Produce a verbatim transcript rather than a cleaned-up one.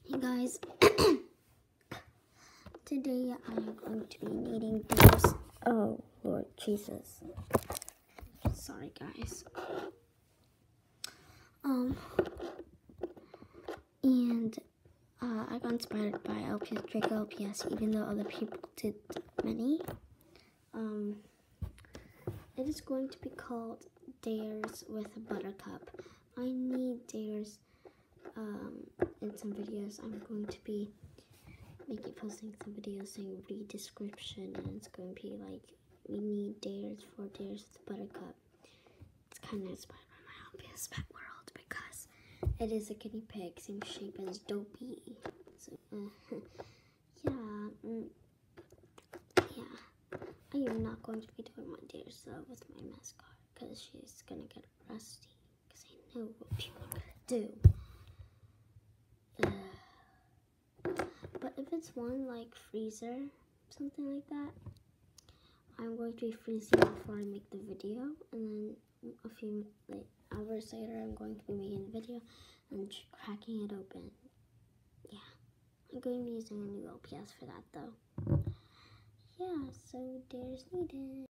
Hey guys, today I'm going to be needing these. Oh Lord Jesus, sorry guys. Um, and uh, I got inspired by L P S, Draco L P S, even though other people did many. Um, it is going to be called Dares with Buttercup. I need dares um, in some videos. I'm going to be making posting some videos saying read description, and it's going to be like, we need dares for Dares with Buttercup. It's kind of inspired by my L P S Pet World because it is a guinea pig, same shape as Dopey. So, uh, yeah, mm, yeah. I am not going to be doing my dares though with my mascot because she's gonna get rusty. Because I know what people are gonna do. Uh, But if it's one like Freezer, something like that, I'm going to be freezing before I make the video, and then a few like hours later, I'm going to be making the video and cracking it open. Yeah, I'm going to be using a new L P S for that though. Yeah, so dares needed.